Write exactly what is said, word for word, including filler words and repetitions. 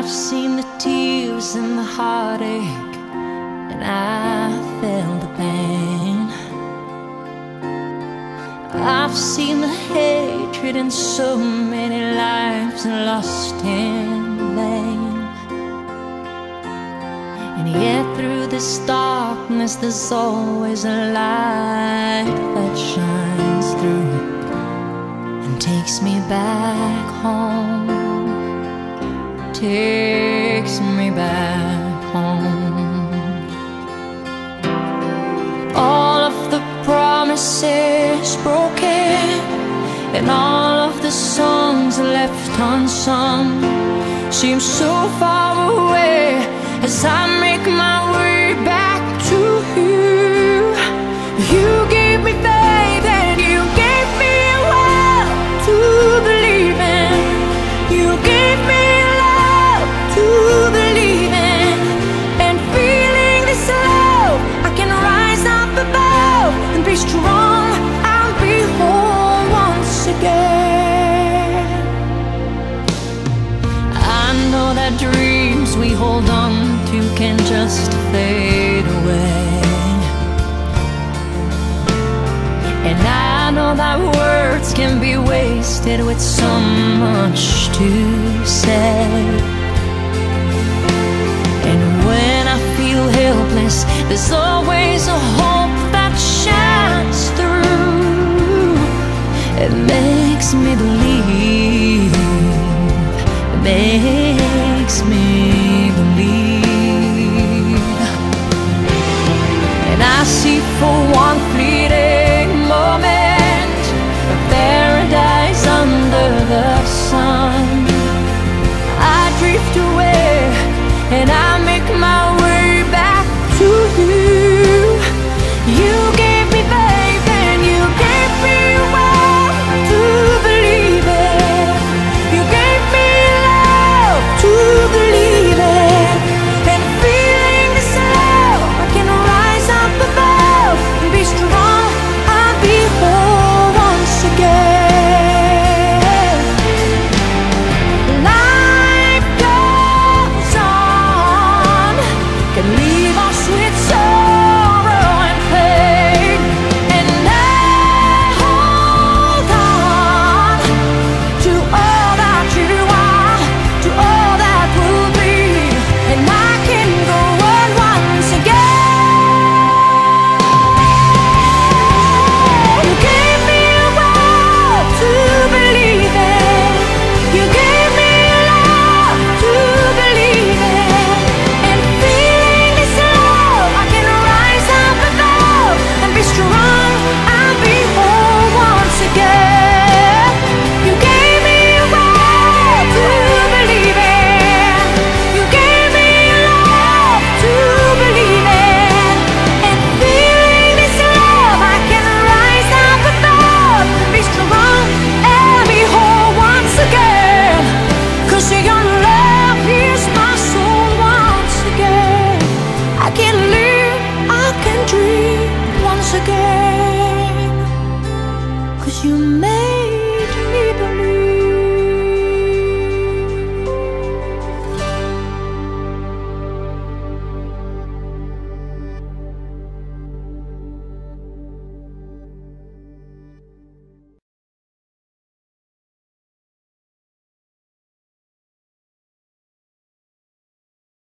seen the tears and the heartache, and I felt the pain. I've seen the hatred and so many lives lost in vain. And yet through this darkness there's always a light that shines through and takes me back home, takes me back home. All of the promises broken and all of the songs left unsung seem so far away as I make my way back to you. You gave me faith and you gave me a will to believe in. You gave me love to believe in. And feeling this love, I can rise up above and be strong. I'll be whole once again. I know that dreams we hold on to can just fade away, and I know that words can be wasted with so much to say. And when I feel helpless, there's always a hope that shines through. It makes me believe, it makes me believe. And I see for one fleeting moment a paradise under the sun. I drift away and I